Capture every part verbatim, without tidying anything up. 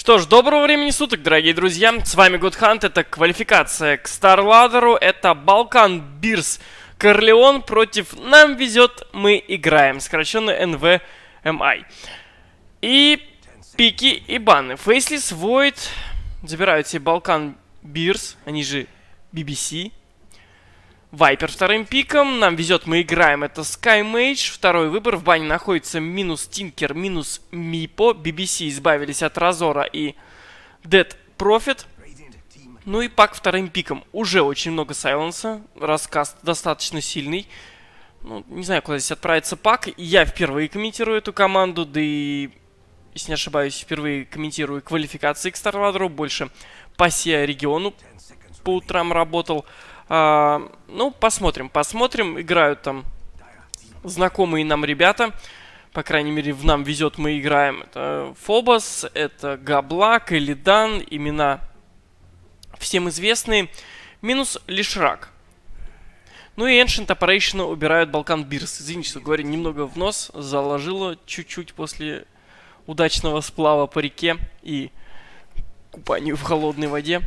Что ж, доброго времени суток, дорогие друзья. С вами Godhunt. Это квалификация к StarLadder. Это Balkan Bears Корлеон против Нам везет, мы играем. Сокращенно эн ви эм ай. И пики и баны. Faceless Void забирают себе Balkan Bears, они же би би си. Вайпер вторым пиком. Нам везет, мы играем. Это SkyMage. Второй выбор. В бане находится минус Тинкер, минус Мипо. би би си избавились от Разора и Dead Prophet. Ну и пак вторым пиком. Уже очень много сайленса. Раскаст достаточно сильный. Ну, не знаю, куда здесь отправится пак. Я впервые комментирую эту команду. Да и, если не ошибаюсь, впервые комментирую квалификации к StarLadder. Больше по сеа региону по утрам работал. А, ну, посмотрим, посмотрим. Играют там знакомые нам ребята. По крайней мере, в Нам везет, мы играем. Это Фобос, это Габлак, Элидан. Имена всем известные. Минус Лишрак. Ну и Ancient Operation убирают Balkan Bears. Извините, что говорю, немного в нос. Заложило чуть-чуть после удачного сплава по реке и купанию в холодной воде.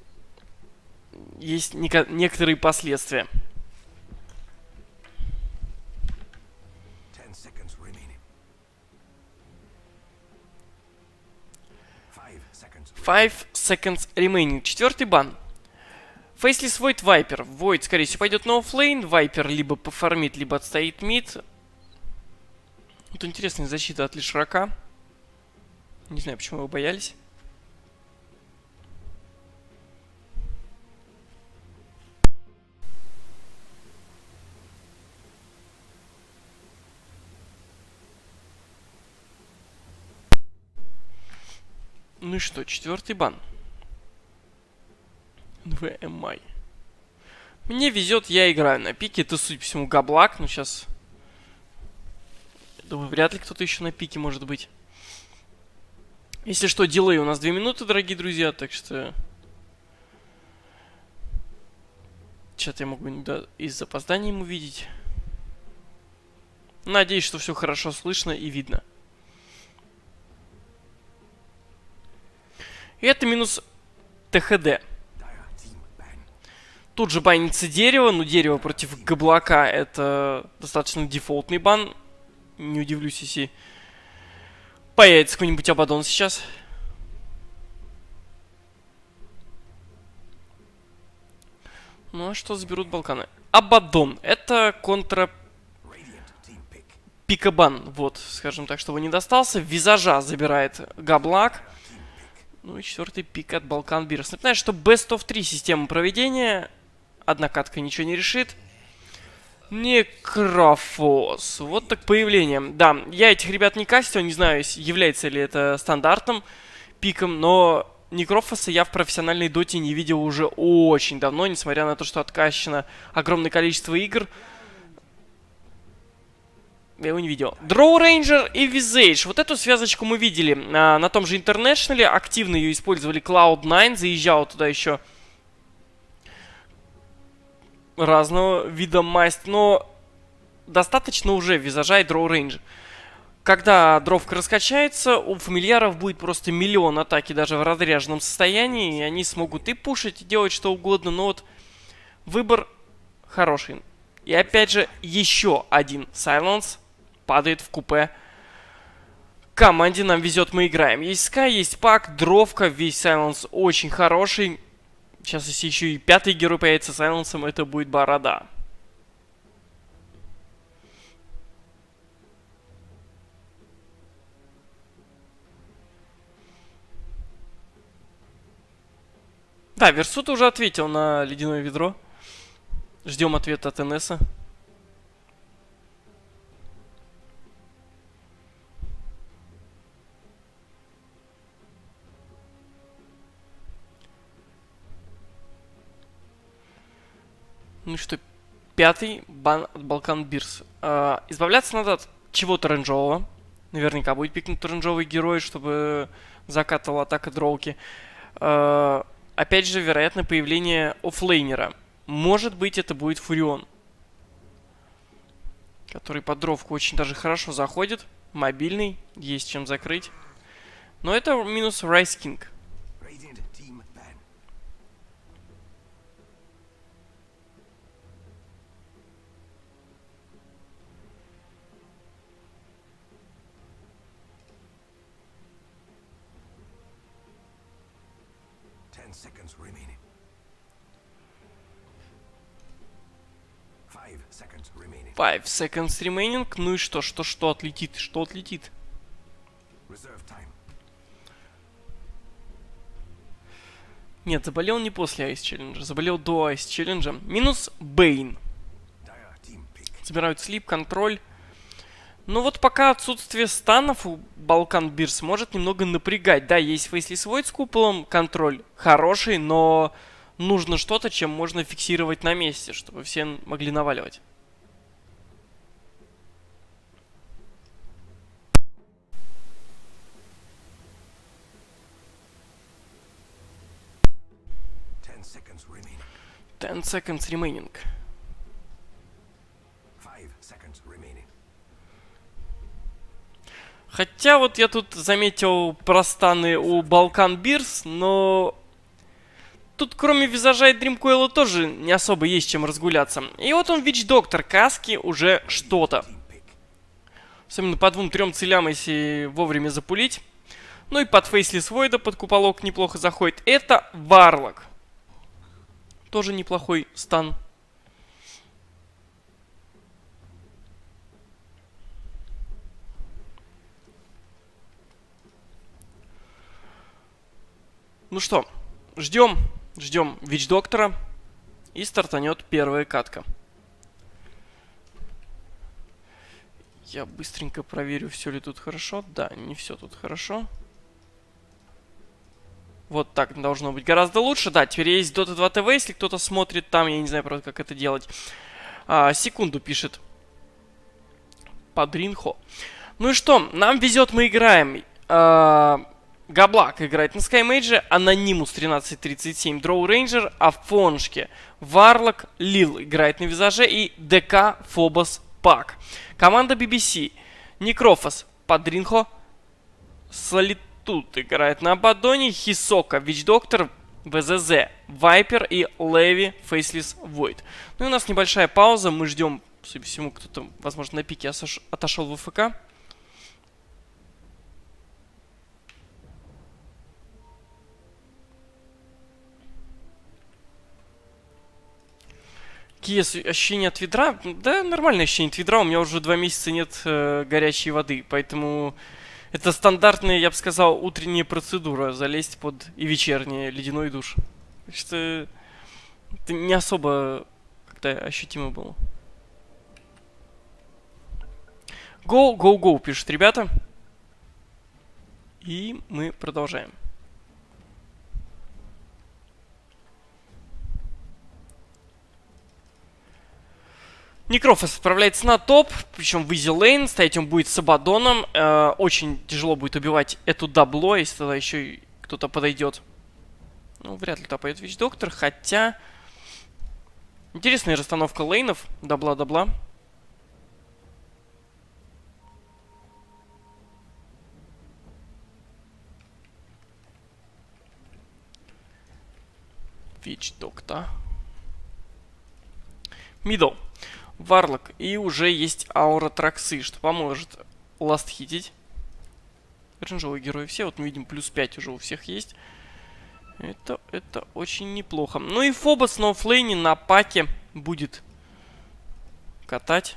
Есть некоторые последствия. Five seconds remaining. Четвертый бан. Faceless Void Viper. Void, скорее всего, пойдет на оффлейн. Viper либо пофармит, либо отстоит мид. Вот интересная защита от Лишрака. Не знаю, почему его боялись. Ну и что, четвертый бан. эн ви эм ай. Мне везет, я играю на пике. Это, судя по всему, Габлак. Ну, сейчас... Думаю, вряд ли кто-то еще на пике может быть. Если что, дилей у нас две минуты, дорогие друзья. Так что... Чат я могу да, и с запозданием увидеть. Надеюсь, что все хорошо слышно и видно. И это минус тэ ха дэ. Тут же банится дерево, но дерево против Габлака это достаточно дефолтный бан. Не удивлюсь, если появится какой-нибудь Абадон сейчас. Ну а что заберут Балканы? Абадон. Это контра... Пикабан. Вот, скажем так, чтобы не достался. Визажа забирает Габлак. Ну и четвертый пик от Balkan Bears. Напоминаю, что Best of три система проведения. Одна катка ничего не решит. Некрофос. Вот так появление. Да, я этих ребят не кастил, не знаю, является ли это стандартом, пиком, но Некрофоса я в профессиональной доте не видел уже очень давно, несмотря на то, что откачано огромное количество игр. Я его не видел. Дроу Рейнджер и Визейдж. Вот эту связочку мы видели а, на том же Интернешнале. Активно ее использовали клауд найн. Заезжал туда еще разного вида масть. Но достаточно уже Визажа и Дроу Рейнджер. Когда дровка раскачается, у фамильяров будет просто миллион атаки даже в разряженном состоянии. И они смогут и пушить, и делать что угодно. Но вот выбор хороший. И опять же, еще один сайленс падает в купе. Команде Нам везет, мы играем. Есть Скай, есть Пак, Дровка, весь сайленс очень хороший. Сейчас, если еще и пятый герой появится сайленсом, это будет борода. Да, Версут уже ответил на ледяное ведро. Ждем ответа от эн эс. Ну что, пятый бан от Balkan Bears. Э, избавляться надо от чего-то рейнджового. Наверняка будет пикнут рейнджовый герой, чтобы закатывал атака дроуки. Э, опять же, вероятно, появление оффлейнера. Может быть, это будет Фурион, который под дровку очень даже хорошо заходит. Мобильный, есть чем закрыть. Но это минус Райс Кинг. Five Five seconds remaining. Ну и что, что, что отлетит? Что отлетит? Нет, заболел не после Ice Challenge, заболел до Ice Challenge. Минус Бейн. Забирают слип, контроль. Ну вот пока отсутствие станов у Balkan Bears может немного напрягать. Да, есть Faceless Void с куполом, контроль хороший, но нужно что-то, чем можно фиксировать на месте, чтобы все могли наваливать. ten seconds remaining. Хотя вот я тут заметил простаны у Balkan Bears, но тут кроме визажа и Дримкоила тоже не особо есть чем разгуляться. И вот он, Вич Доктор, каски уже что-то. Особенно по двум-трем целям, если вовремя запулить. Ну и под Faceless Void, под куполок неплохо заходит. Это Варлок. Тоже неплохой стан. Ну что, ждем, ждем Вич Доктора. И стартанет первая катка. Я быстренько проверю, все ли тут хорошо. Да, не все тут хорошо. Вот так должно быть гораздо лучше. Да, теперь есть Дота два тэ вэ, если кто-то смотрит там. Я не знаю, правда, как это делать. А, секунду пишет Падринхо. Ну и что, нам везет, мы играем. А, Габлак играет на Скаймейдже, Анонимус тринадцать тридцать семь, Дроу Рейнджер, Афоншки, Варлок, Лил играет на Визаже и ДК Фобос Пак. Команда би би си, Некрофос, Падринхо, Солитут играет на Абадоне, Хисока, Вич Доктор, ВЗЗ, Вайпер и Леви, Faceless Void. Ну и у нас небольшая пауза, мы ждем, судя по всему, кто-то, возможно, на пике отошел в АФК. Какие ощущения от ведра? Да, нормальное ощущение от ведра. У меня уже два месяца нет э, горячей воды. Поэтому это стандартная, я бы сказал, утренняя процедура. Залезть под и вечерний ледяной душ. Так что это не особо как-то ощутимо было. Go, go, go, пишут ребята. И мы продолжаем. Некрофос отправляется на топ, причем в изи лейн. Стоять он будет с Абадоном. Э, очень тяжело будет убивать эту дабло, если тогда еще кто-то подойдет. Ну, вряд ли туда пойдет Вич Доктор, хотя... Интересная расстановка лейнов. Дабла-дабла. Вич Доктор. Мидл. Варлок. И уже есть аура Траксы, что поможет ласт-хитить. Рейнджевые герои все. Вот мы видим, плюс пять уже у всех есть. Это, это очень неплохо. Ну и Фобос на оффлейне на паке будет катать.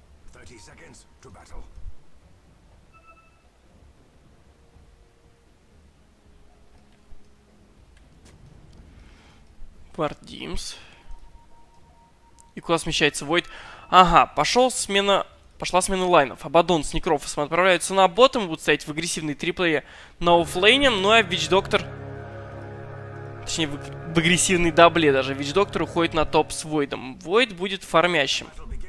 Вардимс. И куда смещается Войд? Ага, пошел смена... Пошла смена лайнов. Абадон с Некрофосом отправляются на ботом. Будут стоять в агрессивной триплее на оффлейне. Ну а Вич Доктор... Точнее, в, в агрессивной дабле даже. Вич Доктор уходит на топ с Войдом. Войд будет фармящим.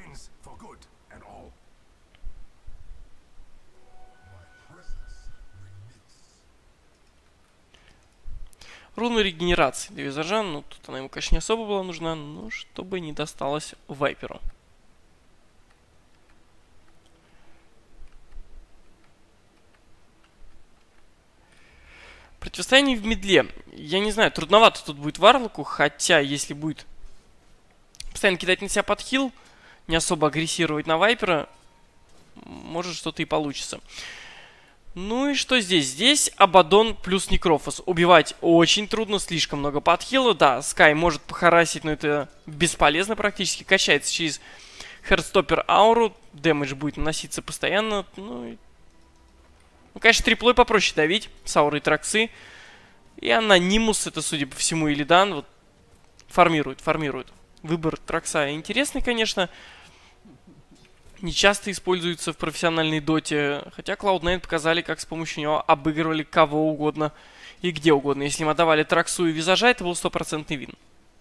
Руна регенерации для Визажа. Ну, тут она ему, конечно, не особо была нужна. Но чтобы не досталось Вайперу. Противостояние в мидле. Я не знаю, трудновато тут будет Варлоку, хотя если будет постоянно кидать на себя подхил, не особо агрессировать на Вайпера, может что-то и получится. Ну и что здесь? Здесь Абадон плюс Некрофос. Убивать очень трудно, слишком много подхила. Да, Скай может похарасить, но это бесполезно практически. Качается через Херстоппер ауру. Дэмэдж будет наноситься постоянно. Ну, и... ну, конечно, триплой попроще давить с аурой Траксы. И Анонимус, это, судя по всему, Илидан, вот, формирует, формирует. Выбор Тракса интересный, конечно. Не часто используется в профессиональной доте. Хотя клауд найн показали, как с помощью него обыгрывали кого угодно и где угодно. Если им отдавали Траксу и Визажа, это был стопроцентный вин.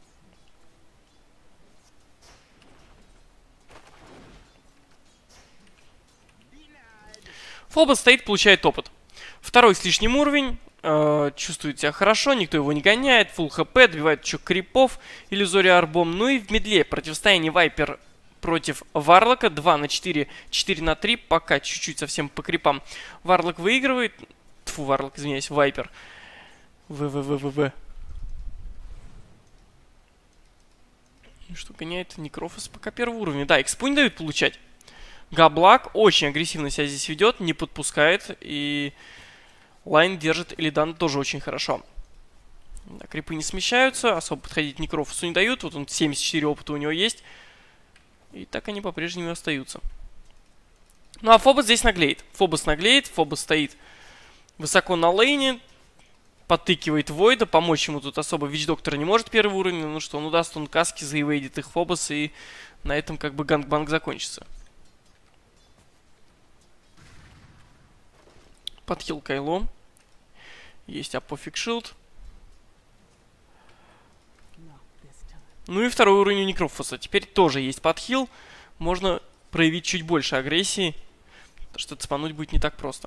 Фобос стоит, получает опыт. Второй с лишним уровень. Э, чувствует себя хорошо, никто его не гоняет. Фулл хп, добивает еще крипов. Иллюзория арбом. Ну и в мидле противостояние Вайпер против Варлока. два на четыре, четыре на три. Пока чуть-чуть совсем по крипам. Варлок выигрывает. Тьфу, Варлок, извиняюсь, Вайпер. ВВВВВ. Ну что, гоняет Некрофос пока первого уровня. Да, экспу не дают получать. Габлак очень агрессивно себя здесь ведет, не подпускает. И лайн держит Илидан тоже очень хорошо. Да, крипы не смещаются, особо подходить Некрофосу не дают. Вот он семьдесят четыре опыта у него есть. И так они по-прежнему остаются. Ну а Фобос здесь наглеет. Фобос наглеет, Фобос стоит высоко на лейне. Подтыкивает Войда. Помочь ему тут особо Вич-доктор не может первый уровень. Ну что, он удаст он каски, заивейдит их Фобос. И на этом как бы гангбанг закончится. Подхил Кайло. Есть Апофиг Шилд. Ну и второй уровень у Некрофоса. Теперь тоже есть подхил. Можно проявить чуть больше агрессии. Потому что цепануть будет не так просто.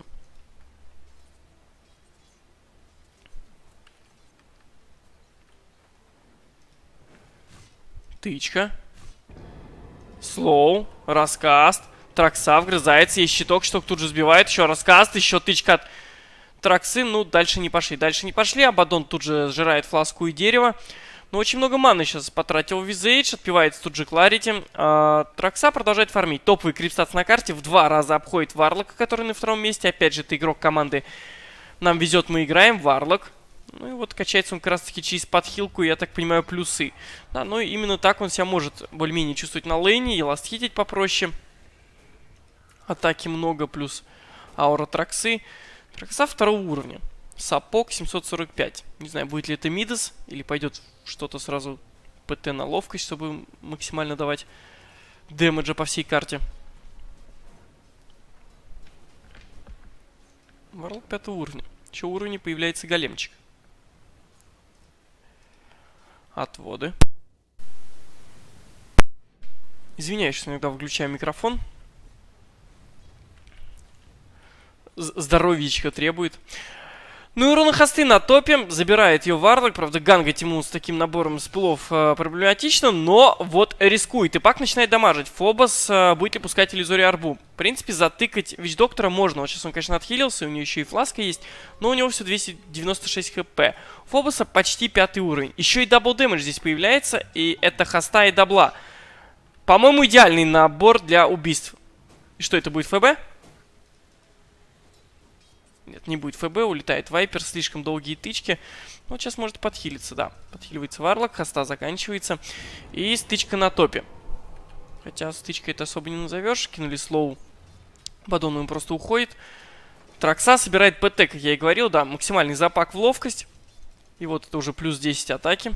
Тычка. Слоу. Раскаст. Тракса вгрызается. Есть щиток. Щиток тут же сбивает. Еще раскаст. Еще тычка от Траксы. Ну, дальше не пошли. Дальше не пошли. Абадон тут же сжирает фласку и дерево. Но очень много маны сейчас потратил Визейдж. Отпивается тут же Кларити. А, Тракса продолжает фармить. Топовый крипстатс на карте. В два раза обходит Варлока, который на втором месте. Опять же, это игрок команды. Нам везет, мы играем. Варлок. Ну и вот качается он как раз таки через подхилку, я так понимаю, плюсы. Да, ну и именно так он себя может более-менее чувствовать на лейне. И ластхитить попроще. Атаки много, плюс аура Траксы. Тракса второго уровня. Сапог семьсот сорок пять. Не знаю, будет ли это Мидас, или пойдет что-то сразу ПТ на ловкость, чтобы максимально давать дэмэджа по всей карте. Варлок пятого уровня. Еще уровня появляется големчик. Отводы. Извиняюсь, что иногда выключаю микрофон. Здоровьечко требует. Ну и рунохосты на топе. Забирает ее Варлок. Правда, гангать ему с таким набором спилов э, проблематично. Но вот рискует. И пак начинает дамажить. Фобос э, будет ли пускать иллюзорию арбу. В принципе, затыкать Вич-доктора можно. Вот сейчас он, конечно, отхилился. У него еще и фласка есть. Но у него все двести девяносто шесть хп. У Фобоса почти пятый уровень. Еще и дабл дэмэдж здесь появляется. И это хоста и дабла. По-моему, идеальный набор для убийств. И что это будет, ФБ? Нет, не будет ФБ, улетает Вайпер, слишком долгие тычки. Вот сейчас может подхилиться, да. Подхиливается Варлок, хоста заканчивается. И стычка на топе. Хотя стычкой это особо не назовешь. Кинули слоу. Бадон он просто уходит. Тракса собирает ПТ, как я и говорил, да. Максимальный запак в ловкость. И вот это уже плюс десять атаки.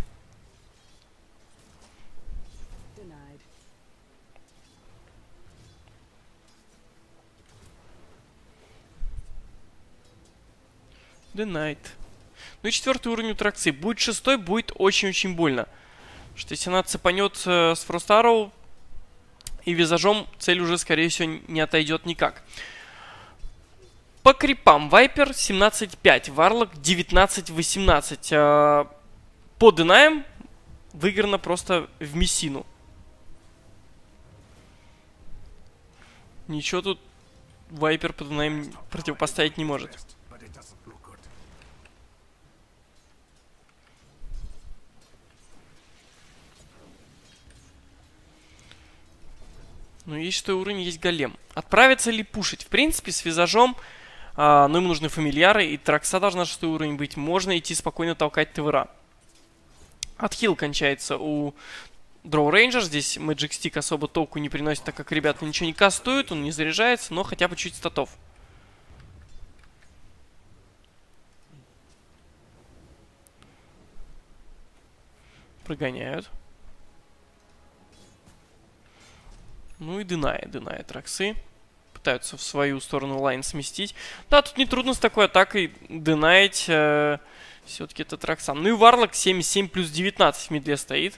Denied. Ну и четвертый уровень у Траксы. Будет шестой, будет очень-очень больно. Потому что если она цепанет э, с Frost Arrow и визажом, цель уже, скорее всего, не отойдет никак. По крипам. Вайпер семнадцать пять. Варлок девятнадцать восемнадцать. Э, по денаям выиграно просто в мессину. Ничего тут Вайпер по денаям противопоставить не может. Ну, есть шестой уровень, есть голем. Отправится ли пушить? В принципе, с визажом, а, но ему нужны фамильяры, и Тракса должна шестой уровень быть. Можно идти спокойно толкать ТВРа. Отхил кончается у Дроу Рейнджер. Здесь Magic Stick особо толку не приносит, так как ребята ничего не кастуют, он не заряжается, но хотя бы чуть статов. Прогоняют. Ну и Дыная, Дыная Траксы. Пытаются в свою сторону лайн сместить. Да, тут нетрудно с такой атакой дынаить э, все-таки это Траксан. Ну и Варлок семьдесят семь плюс девятнадцать в мидле стоит.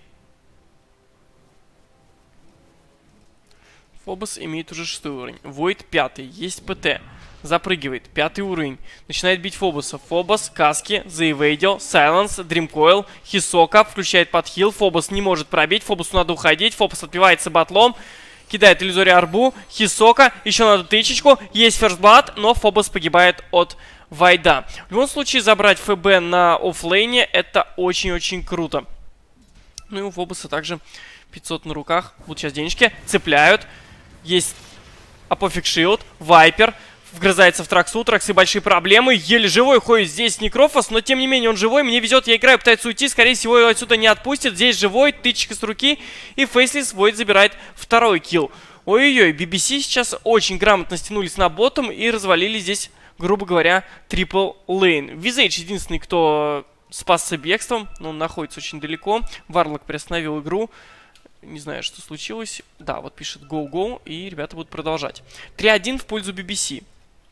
Фобос имеет уже шестой уровень. Войд пятый. Есть ПТ. Запрыгивает. Пятый уровень. Начинает бить Фобоса. Фобос, Каски, заэвейдил, Сайленс, Дримкоил, Хисока. Включает подхил. Фобос не может пробить. Фобосу надо уходить. Фобос отбивается батлом. Кидает иллюзорию арбу. Хисока. Еще надо тычечку. Есть ферстблад, но Фобос погибает от Вайда. В любом случае, забрать ФБ на оффлейне это очень-очень круто. Ну и у Фобоса также пятьсот на руках. Вот сейчас денежки. Цепляют. Есть Апофиг Шилд. Вайпер. Вгрызается в Траксу. Траксы большие проблемы. Еле живой ходит здесь Некрофос. Но тем не менее он живой. Мне везет, я играю, пытается уйти. Скорее всего его отсюда не отпустит. Здесь живой. Тычка с руки. И Фейслис Войд забирает второй килл. Ой-ой-ой. би би си сейчас очень грамотно стянулись на ботом. И развалили здесь, грубо говоря, трипл лейн. Визейдж единственный, кто спасся бегством. Но он находится очень далеко. Варлок приостановил игру. Не знаю, что случилось. Да, вот пишет go-go, и ребята будут продолжать. три один в пользу би би си.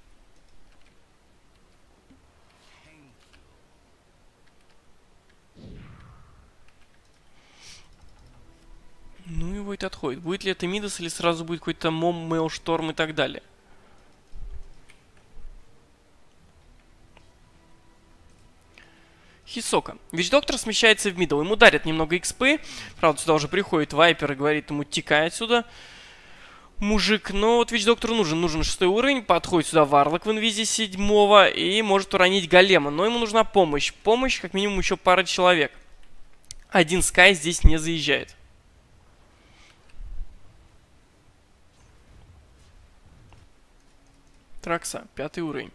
Ну и Войд отходит. Будет ли это Мидас, или сразу будет какой-то Мом, Мейлшторм и так далее? Хисока. Вич-доктор смещается в мидл. Ему дарят немного экспы. Правда, сюда уже приходит Вайпер и говорит ему: тикай отсюда, мужик. Но вот Вич-доктору нужен. Нужен шестой уровень. Подходит сюда Варлок в инвизе седьмого. И может уронить голема. Но ему нужна помощь. Помощь, как минимум, еще пара человек. Один Скай здесь не заезжает. Тракса. Пятый уровень.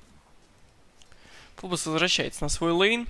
Фобос возвращается на свой лейн.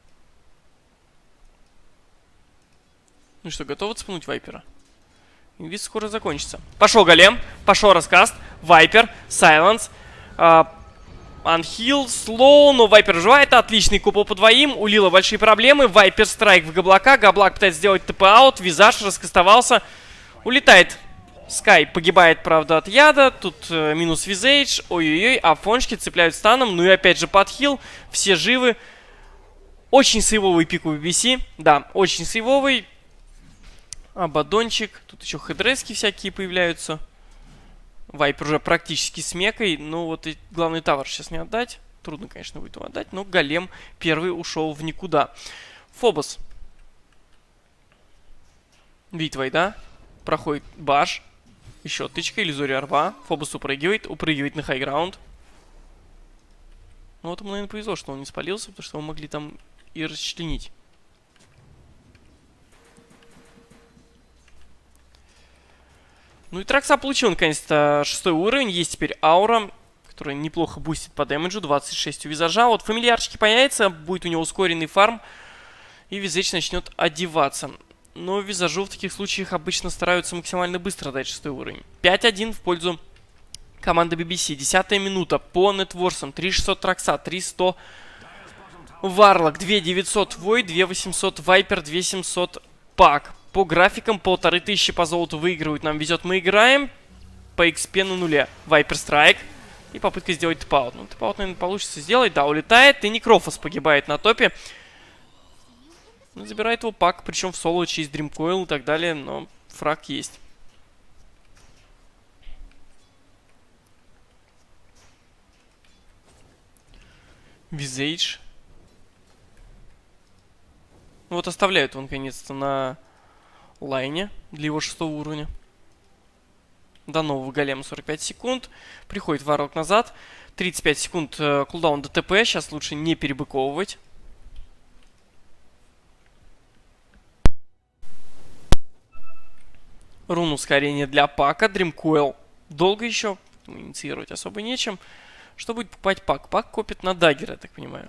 Ну что, готовы цепнуть Вайпера? Инвиз скоро закончится. Пошел голем, пошел раскаст. Вайпер, Сайленс, Анхил, Слоу, но Вайпер живает. Отличный купол по двоим. У Лила большие проблемы. Вайпер страйк в Габлака. Габлак пытается сделать ТП-аут. Визаж раскастовался. Улетает. Скай погибает, правда, от яда. Тут э, минус Визейдж. Ой-ой-ой. Афончики цепляют станом. Ну и опять же подхил. Все живы. Очень сейвовый пик у би би си. Да, очень сейвовый. Абадончик. Тут еще хедрески всякие появляются. Вайпер уже практически с мекой. Ну вот и главный тавер сейчас не отдать. Трудно, конечно, будет его отдать. Но голем первый ушел в никуда. Фобос. Видит Вайда. Проходит баш. Еще тычка, иллюзория арба. Фобос упрыгивает. Упрыгивает на хайграунд. Ну вот ему, наверное, повезло, что он не спалился, потому что его могли там и расчленить. Ну и Тракса получил наконец-то шестой уровень. Есть теперь аура, которая неплохо бустит по дэмэджу. двадцать шесть у визажа. Вот фамильярчики появятся, будет у него ускоренный фарм. И визаж начнет одеваться. Но визажу в таких случаях обычно стараются максимально быстро дать шестой уровень. пять один в пользу команды би би си. Десятая минута по нетворсам. три шестьсот Тракса, три сто Варлок, два девятьсот Войд, два восемьсот Вайпер, два семьсот Пак. По графикам полторы тысячи по золоту выигрывают. Нам везет, мы играем. По экспе на нуле. Вайпер страйк. И попытка сделать тэп-аут. Ну, тэп-аут, наверное, получится сделать. Да, улетает. И Некрофос погибает на топе. Ну, забирает его Пак. Причем в соло через Дримкоил и так далее. Но фраг есть. Визейдж. Ну, вот оставляют его наконец-то на лайне для его шестого уровня. До нового голема сорок пять секунд. Приходит Варлок назад. тридцать пять секунд э, кулдаун до ТП. Сейчас лучше не перебыковывать. Рун ускорения для пака. Дримкойл долго еще. Инициировать особо нечем. Что будет покупать пак? Пак копит на даггер, я так понимаю.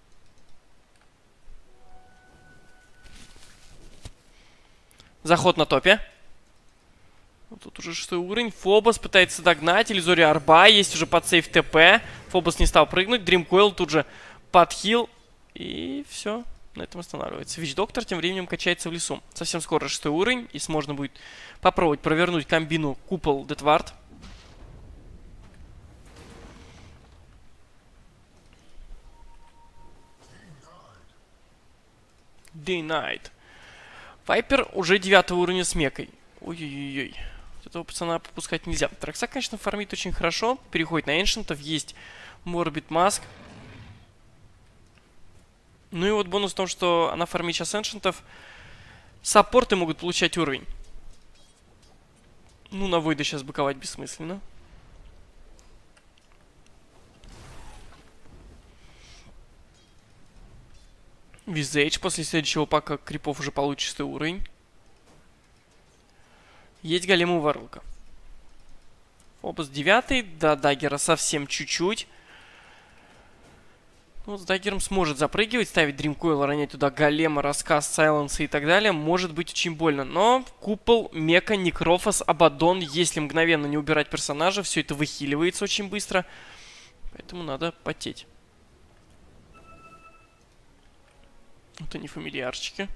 Заход на топе. Вот тут уже шестой уровень. Фобос пытается догнать. Иллюзори Арба. Есть уже подсейв ТП. Фобос не стал прыгнуть. Дримкойл тут же подхил. И все. На этом останавливается. Вич-доктор тем временем качается в лесу. Совсем скоро шестой уровень. И можно будет попробовать провернуть комбину Купол Детвард. Day-Night. Вайпер уже девятого уровня с мекой. Ой-ой-ой. Этого пацана попускать нельзя. Тракса, конечно, фармит очень хорошо. Переходит на эншентов. Есть Морбит Маск. Ну и вот бонус в том, что она фармит сейчас эншентов. Саппорты могут получать уровень. Ну, на Войда сейчас быковать бессмысленно. Визейдж после следующего пака крипов уже получит шестой уровень. Есть голем у Варлока. Фобос девятый. До даггера совсем чуть-чуть. Вот с даггером сможет запрыгивать, ставить Дримкойл, ронять туда голема, рассказ, сайленса и так далее. Может быть очень больно. Но Купол, Мека, Некрофос, Абадон, если мгновенно не убирать персонажа, все это выхиливается очень быстро. Поэтому надо потеть. Вот они, фамильярчики.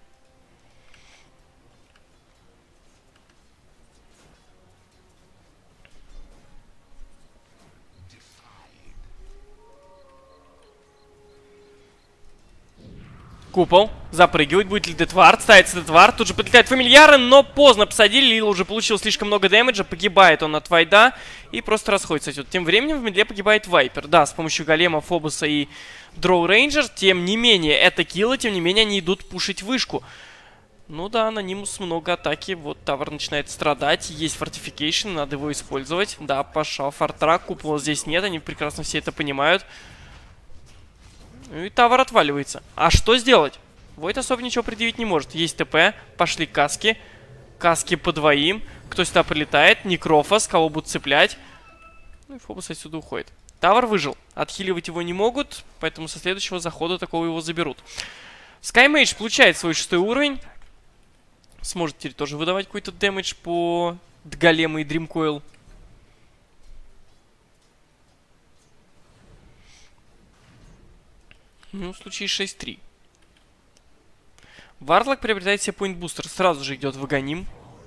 Купол. Запрыгивает. Будет ли Детвард? Ставится Детвард. Тут же подлетает фамильяры, но поздно посадили. Лил уже получил слишком много дэмэджа. Погибает он от Вайда. И просто расходится отсюда. Тем временем в медле погибает Вайпер. Да, с помощью голема, Фобоса и Дроу Рейнджер. Тем не менее, это киллы. Тем не менее, они идут пушить вышку. Ну да, Анонимус много атаки. Вот Тавр начинает страдать. Есть фортификейшн, надо его использовать. Да, пошел фортрак. Купола здесь нет. Они прекрасно все это понимают. И Тавр отваливается. А что сделать? Войд особо ничего предъявить не может. Есть ТП. Пошли каски. Каски по двоим. Кто сюда прилетает? Некрофос. Кого будут цеплять? Ну и Фобос отсюда уходит. Тавр выжил. Отхиливать его не могут. Поэтому со следующего захода такого его заберут. Скаймейдж получает свой шестой уровень. Сможет теперь тоже выдавать какой-то дэмэдж по Голему и Дримкойл. Ну, в случае шесть три. Варлок приобретает себе поинт-бустер. Сразу же идет в Аганим.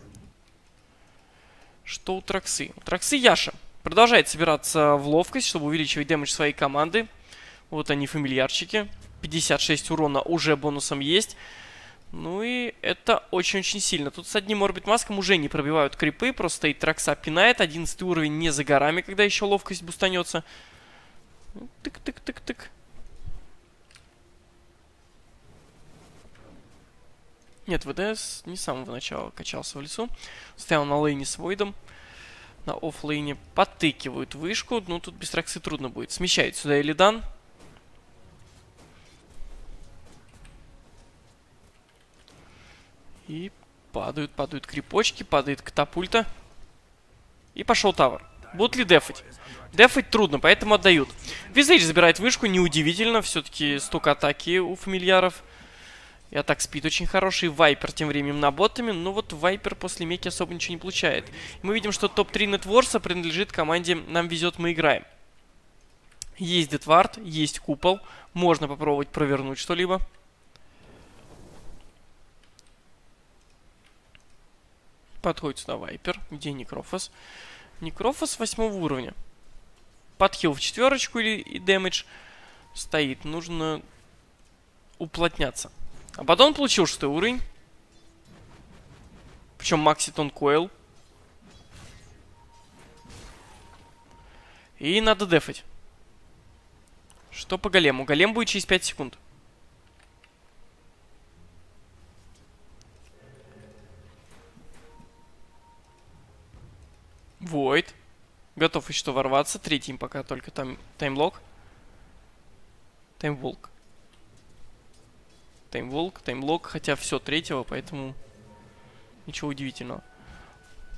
Что у Траксы? У Траксы Яша продолжает собираться в ловкость, чтобы увеличивать дэмэдж своей команды. Вот они, фамильярчики. пятьдесят шесть урона уже бонусом есть. Ну и это очень-очень сильно. Тут с одним Орбит Маском уже не пробивают крипы. Просто стоит Тракса, пинает. одиннадцатый уровень не за горами, когда еще ловкость бустанется. Тык-тык-тык-тык. Нет, ВДС не с самого начала качался в лесу. Стоял на лейне с Войдом. На оффлейне подтыкивают вышку. Ну, тут без Траксы трудно будет. Смещает сюда Илидан. И падают, падают крипочки, падает катапульта. И пошел Тавр. Будут ли дефать? Дефать трудно, поэтому отдают. Визейдж забирает вышку, неудивительно. Все-таки столько атаки у фамильяров. И атак спид очень хороший. Вайпер тем временем на ботами. Но вот Вайпер после меки особо ничего не получает. И мы видим, что топ три Нетворса принадлежит команде «Нам везет, мы играем». Есть Детвард, есть Купол. Можно попробовать провернуть что-либо. Подходит сюда Вайпер. Где Некрофос? Некрофос восьмого уровня. Подхил в четверочку или и дэмэдж стоит. Нужно уплотняться. Абадон получил шестой уровень. Причем Макситон Койл. И надо дефать. Что по голему? Голем будет через пять секунд. Войд. Готов еще ворваться. Третьим пока только там таймлок. Таймволк. Таймволк, таймлок. Хотя все третьего, поэтому ничего удивительного.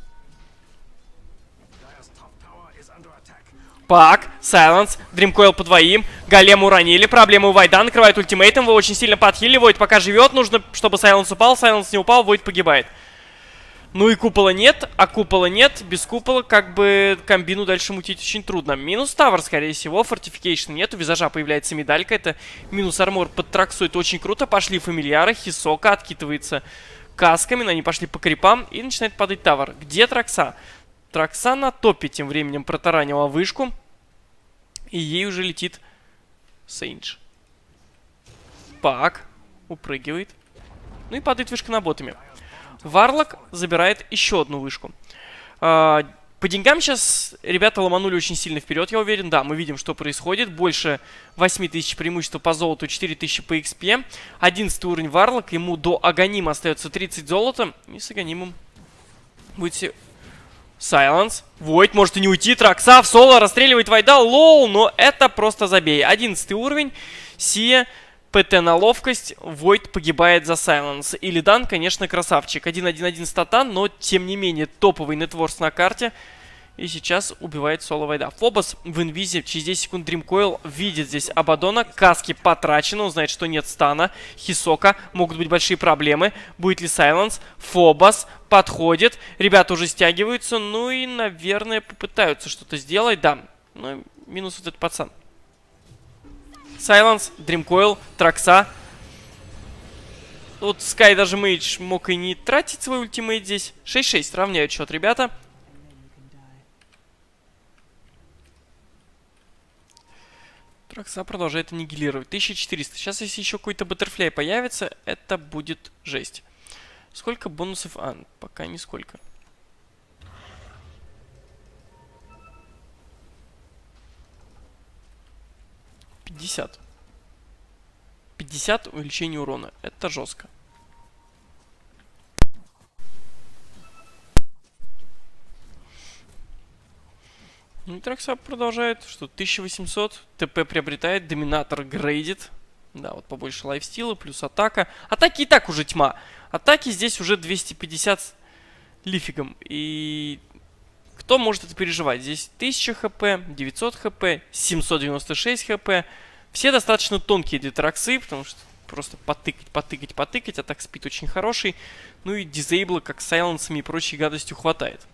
Пак, Сайленс, Дримкоил по двоим. Голем уронили. Проблемы у Войда. Накрывает ультимейтом. Его очень сильно подхили. Войд пока живет. Нужно, чтобы Сайленс упал. Сайленс не упал. Войд погибает. Ну и купола нет. А купола нет. Без купола как бы комбину дальше мутить очень трудно. Минус тавер, скорее всего. Фортификейшн нету. Визажа появляется медалька. Это минус армор под Траксу. Это очень круто. Пошли фамильяры. Хисока откидывается касками. Они пошли по крипам. И начинает падать тавер. Где Тракса? Тракса на топе тем временем протаранила вышку. И ей уже летит Сейндж. Пак упрыгивает. Ну и падает вышка на ботами. Варлок забирает еще одну вышку. А, по деньгам сейчас ребята ломанули очень сильно вперед, я уверен. Да, мы видим, что происходит. Больше восемь тысяч преимущества по золоту, четыре тысячи по икс пи. одиннадцатый уровень Варлок. Ему до Аганима остается тридцать золота. И с Аганимом будет все... Сайленс. Войд может и не уйти. Тракса в соло расстреливает Вайда. Лоу, но это просто забей. одиннадцатый уровень. Сия. ПТ на ловкость. Войд погибает за Сайленс. Илидан, конечно, красавчик. один один один статан, но тем не менее топовый нетворс на карте. И сейчас убивает соло Вайда. Фобос в инвизе. Через десять секунд Дримкоил видит здесь Абадона. Каски потрачены. Он знает, что нет стана. Хисока. Могут быть большие проблемы. Будет ли Сайленс? Фобос подходит. Ребята уже стягиваются. Ну и, наверное, попытаются что-то сделать. Да. Ну, минус вот этот пацан. Сайленс, Дримкоил, Тракса. Вот Скай даже Мейдж мог и не тратить свой ультимейт здесь. шесть шесть. Равняют счет, ребята. Тракса продолжает аннигилировать. тысяча четыреста. Сейчас, если еще какой-то баттерфляй появится, это будет жесть. Сколько бонусов? А, пока нисколько. пятьдесят. пятьдесят увеличение урона. Это жестко. Ну и Тракса продолжает, что тысяча восемьсот, ТП приобретает, Доминатор грейдит. Да, вот побольше лайфстила, плюс атака. Атаки и так уже тьма. Атаки здесь уже двести пятьдесят с лифигом. И кто может это переживать? Здесь тысяча хп, девятьсот хп, семьсот девяносто шесть хп. Все достаточно тонкие для Траксы, потому что просто потыкать, потыкать, потыкать. Атак спид очень хороший. Ну и дизейбла, как с сайленсами и прочей гадостью, хватает.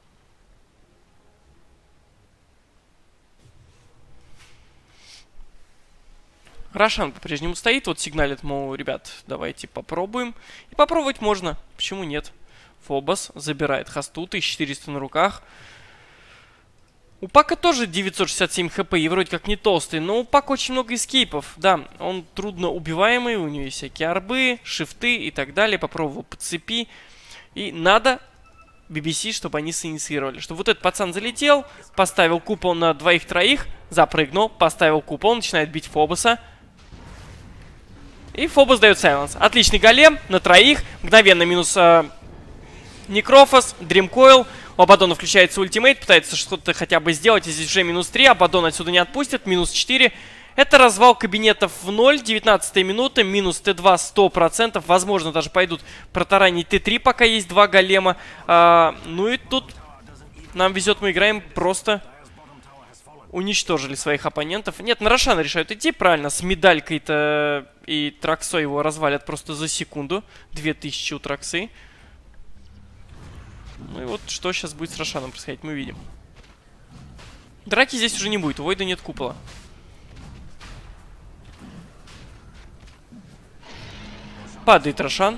Рошан по-прежнему стоит, вот сигналит, мол, ребят, давайте попробуем. И попробовать можно, почему нет? Фобос забирает хасту, тысяча четыреста на руках. У Пака тоже девятьсот шестьдесят семь хп, и вроде как не толстый, но у Пака очень много эскейпов. Да, он трудно убиваемый, у него есть всякие арбы, шифты и так далее. Попробовал по цепи. И надо би би си, чтобы они синициировали. Чтобы вот этот пацан залетел, поставил купол на двоих-троих, запрыгнул, поставил купол, начинает бить Фобоса. И Фобос дает сайленс. Отличный голем на троих. Мгновенно минус э, Некрофос, Дримкоил. У Абадона включается ультимейт. Пытается что-то хотя бы сделать. И здесь уже минус три. Абадон отсюда не отпустит. Минус четыре. Это развал кабинетов в ноль. девятнадцатая минута. Минус тэ два сто процентов. Возможно, даже пойдут протаранить тэ три, пока есть два голема. А, ну и тут нам везет. Мы играем просто... Уничтожили своих оппонентов. Нет, на Рошана решают идти, правильно. С медалькой-то и Траксой его развалят просто за секунду. две тысячи у Траксы. Ну и вот что сейчас будет с Рошаном происходить, мы видим. Драки здесь уже не будет, у Войда нет купола. Падает Рошан.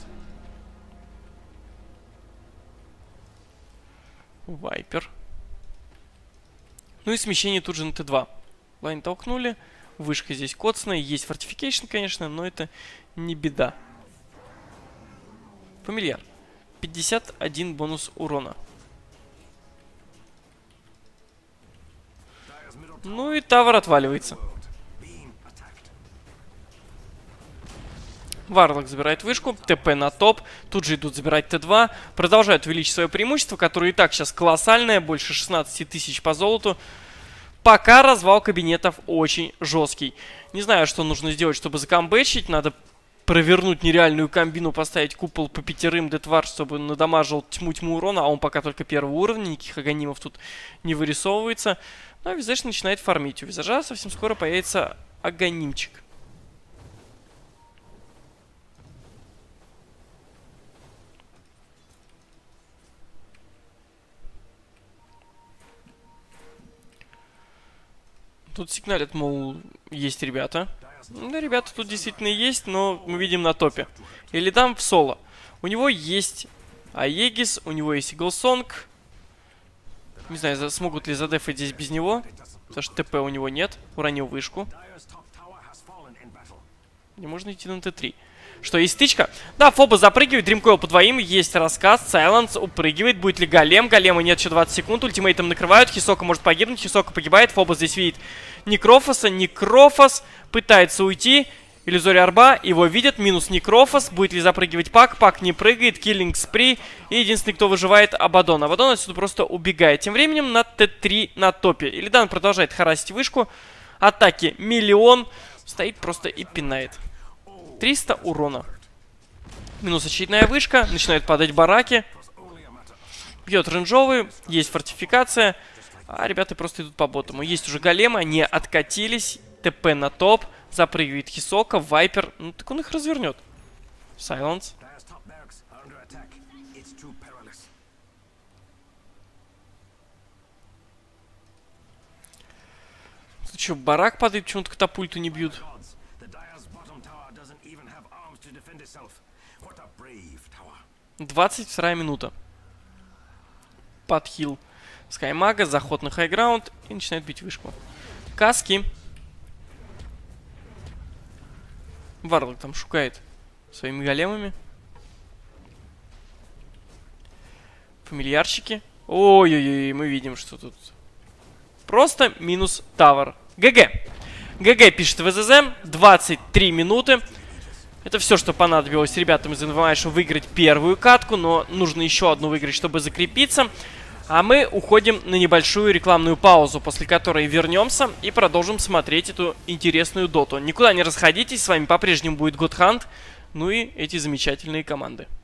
Вайпер. Ну и смещение тут же на тэ два. Лайн толкнули. Вышка здесь коцная. Есть фортификейшн, конечно, но это не беда. Фамильяр. пятьдесят один бонус урона. Ну и тавер отваливается. Варлок забирает вышку, ТП на топ, тут же идут забирать тэ два, продолжают увеличить свое преимущество, которое и так сейчас колоссальное, больше шестнадцати тысяч по золоту. Пока развал кабинетов очень жесткий. Не знаю, что нужно сделать, чтобы закамбэчить, надо провернуть нереальную комбину, поставить купол по пятерым Детвар, чтобы надамажил тьму-тьму урона, а он пока только первого уровня, никаких аганимов тут не вырисовывается. Ну а Визаж начинает фармить. У Визажа совсем скоро появится аганимчик. Тут сигналят, мол, есть ребята. Ну, ребята тут действительно есть, но мы видим на топе. Или там в соло. У него есть Аегис, у него есть Иглсонг. Не знаю, смогут ли задефать здесь без него. Потому что ТП у него нет. Уронил вышку. Не можно идти на Т три. Что, есть стычка? Да, Фоба запрыгивает, Дримкойл по двоим, есть рассказ, Сайленс упрыгивает, будет ли голем, голема нет, еще двадцать секунд, ультимейтом накрывают, Хисока может погибнуть, Хисока погибает, Фоба здесь видит Некрофоса, Некрофос пытается уйти, Иллюзория Арба, его видят, минус Некрофос, будет ли запрыгивать Пак, Пак не прыгает, Киллинг Спри, и единственный, кто выживает, Абадон. Абадон отсюда просто убегает. Тем временем на Т три на топе. Илидан продолжает харасить вышку, атаки миллион, стоит просто и пинает. триста урона. Минус очередная вышка. Начинают падать бараки. Бьет рейнджовый. Есть фортификация. А ребята просто идут по ботому. Есть уже големы. Они откатились. ТП на топ. Запрыгивает Хисока. Вайпер. Ну так он их развернет. Сайленс. Тут что, барак падает? Почему-то катапульту не бьют. двадцать вторая минута. Подхил Скаймага, заход на хайграунд и начинает бить вышку. Каски. Варлок там шукает своими големами. Фамильярщики. Ой-ой-ой, мы видим, что тут просто минус тавер. ГГ. ГГ пишет ВЗЗ. двадцать три минуты. Это все, что понадобилось ребятам из эн вэ эм, выиграть первую катку, но нужно еще одну выиграть, чтобы закрепиться. А мы уходим на небольшую рекламную паузу, после которой вернемся и продолжим смотреть эту интересную доту. Никуда не расходитесь, с вами по-прежнему будет Godhand, ну и эти замечательные команды.